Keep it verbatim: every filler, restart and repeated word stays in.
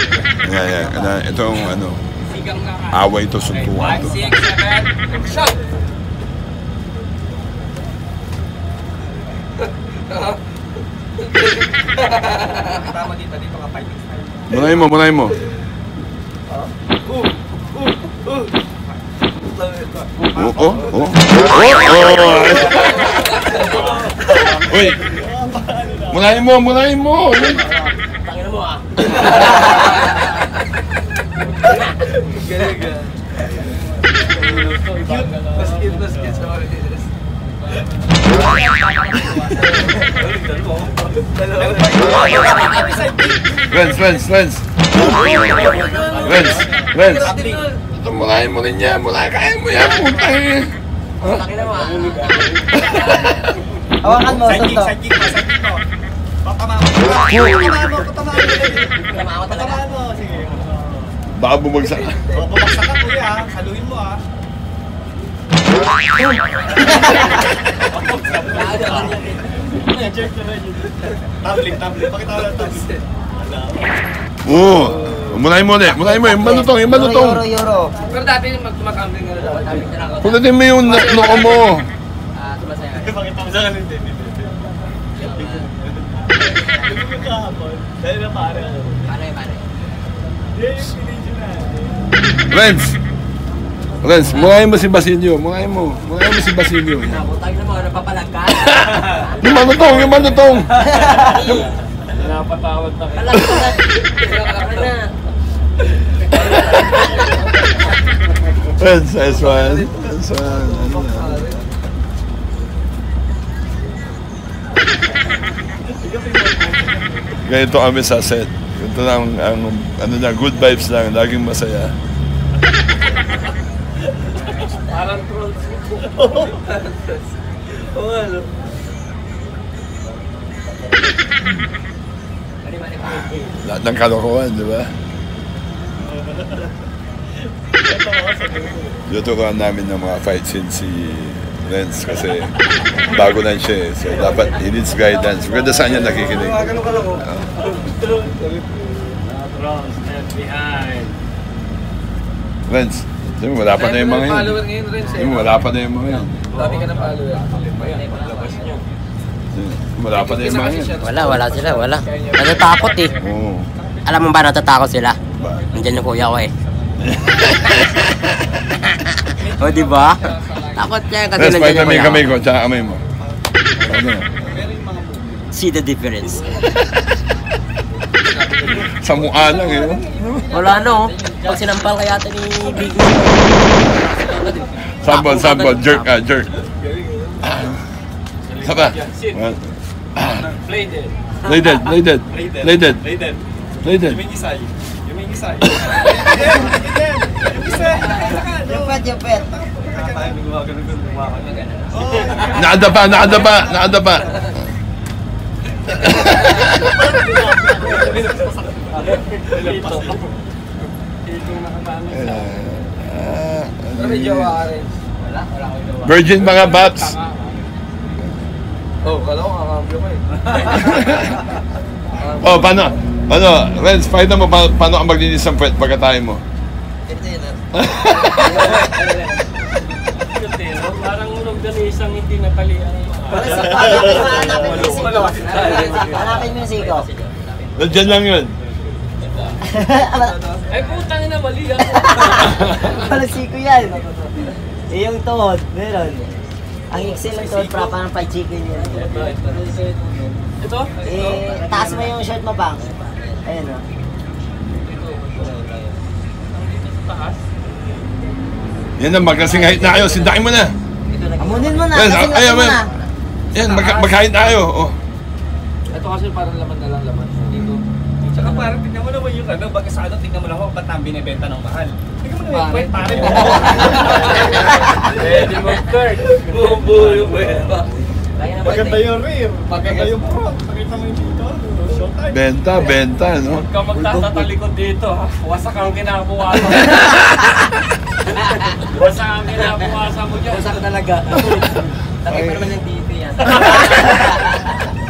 Yan, yan. Yan, itong ano, away ito, suntukan to. six, seven, shoot! Tama dito, dito ka fighting style. Munahin mo, munahin mo. Oh, oh, oh. Oh, uy. Munahin mo, munahin mo. Tangina mo ah. Galing ka. Basket, basket sa Marites. Lens, lens, lens. Lens, lens. Ito, munahin mo rin yan. Munahin, kaya mo yan, putang eh. Tangina mo ah. Hawakan mo, Side kick, Santo. side kick mo, side kick mo. Patamaan mo. Patamaan mo, patamaan mo. Patamaan mo talaga. Patamaan mo, sige. Baka bumagsak. O, pumaksak ka kuya, saluhin mo ah. Tabling, tabling. Pakita ko lang tabling. Oo. Munahin mo ulit. Munahin mo. Yung malutong, yung malutong. Euro, euro. Pero dati mag-tumakambling nga daw. Pulutin mo yung noo mo. Ah, sumasaya. Pakita mo sa kanil din. Dahil na pare ako. Pare, pare. Lens. Lens, munahin mo si Basilio. Munahin mo. Munahin mo si Basilio. Nakutang na mga napapalag ka. Yung malutong, yung malutong. Napatawad na kayo. Palag ka na. Lens, S one. S one. Ganito kami sa set. Ito lang, ang, ano na, good vibes lang. Laging masaya. Parang trolls. Oo, ano? Lahat ng kalokohan, di ba? Tuturuan namin ng mga fight scenes si Lens kasi bago lang siya eh. So dapat he needs guidance. Maganda saan niya nakikinig. Lens, sabi mo, wala pa na yung mga yan. Sabi mo, wala pa na yung mga yan. Dami ka ng follower. Paglabas nyo. Wala pa na yung mga yan. Wala, wala sila, wala. Natatakot eh. Oo. Alam mo ba natatakot sila? Ba? Nandiyan yung kuya ko eh. O, di ba? Takot siya kasi Lens, nandiyan fight yung na may kuya kamay ko. ko, tsaka kamay mo. Ano? See the difference. Sa mukha lang eh. Wala no. Pag sinampal kaya ito ni Big Mo. Sabon, sabon, jerk ah, jerk. Saba. Play dead. Lay dead, lay dead, lay dead, Play dead. lay dead. Yumingisay. Yumingisay. Yung pet, yung pet. Nakadapa, nakadapa, nakadapa. Virgin mga baps. Oh, kala ko kakambyo ko eh. Oh, paano? Ano? Renz, pakita mo pa paano ang maglinis ng puwet pagkatayin mo. Parang unog na isang hindi natalian. Hanapin mo yung siko. Hanapin mo yung siko. Nandiyan lang yun. Ay putang ina, mali ako. Wala siko yan. Eh, yung tuhod, meron. Ang excel ng tuhod, para parang fried chicken yan. Ito? Eh, taas mo yung shirt mo, Bang. Ayun o. Taas? Yan na, magkasing height na kayo. Sindakin mo na. Amunin mo na, Renz, kasing ay, mo ay, na. yan, mag magkahit na kayo. Oh. Ito kasi parang laman na lang laman. Dito. Tsaka parang tignan mo naman yung ano, baga sa ano, tignan mo lang ako, ba't nang binibenta ng mahal? Tignan mo naman yung pare mo. Pwede mo, Kurt. Bubuo yung pwede. Maganda yung rear, maganda yung front. Pakita mo yung dito. Showtime. Benta, benta, no? Huwag ka magtatatalikod dito ha. Wasak ang kinabukasan. Wasak ang kinabukasan mo dyan. Wasak talaga. Takay pa naman yung dito yan.